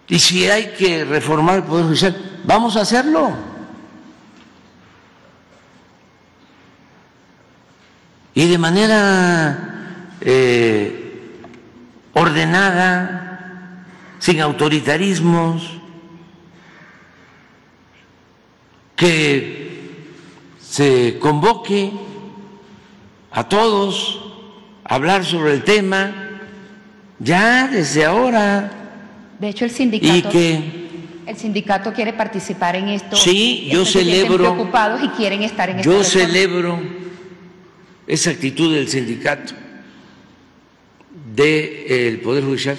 Y si hay que reformar el Poder Judicial, vamos a hacerlo. Y de manera ordenada, sin autoritarismos, que se convoque a todos a hablar sobre el tema ya desde ahora. De hecho, el sindicato quiere participar en esto. Sí, yo celebro. Preocupados y quieren estar en esta Yo reforma. celebro esa actitud del sindicato, del Poder Judicial.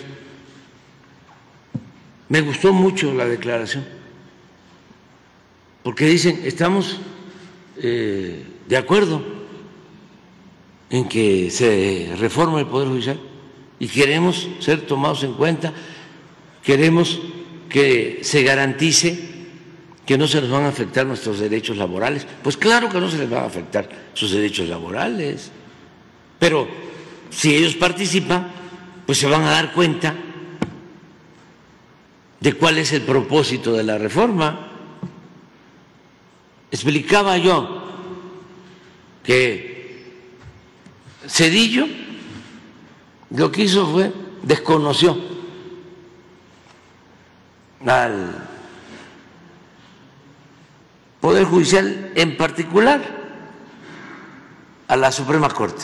Me gustó mucho la declaración, porque dicen, estamos de acuerdo en que se reforme el Poder Judicial y queremos ser tomados en cuenta, queremos que se garantice que no se les van a afectar nuestros derechos laborales. Pues claro que no se les van a afectar sus derechos laborales, pero si ellos participan, pues se van a dar cuenta de cuál es el propósito de la reforma. Explicaba yo que Zedillo lo que hizo fue desconoció al Poder Judicial, en particular a la Suprema Corte.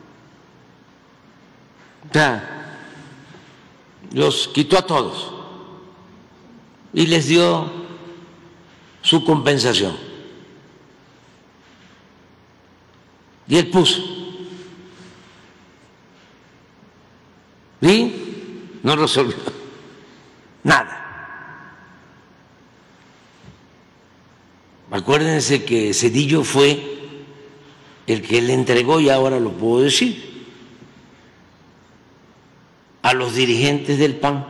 O sea, los quitó a todos y les dio su compensación. Y él puso. Y no resolvió nada. Acuérdense que Zedillo fue el que le entregó, y ahora lo puedo decir, a los dirigentes del PAN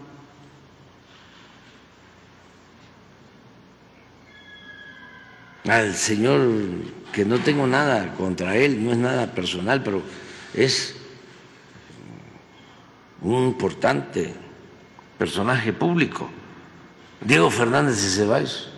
al señor, que no tengo nada contra él, no es nada personal, pero es un importante personaje público, Diego Fernández de Ceballos.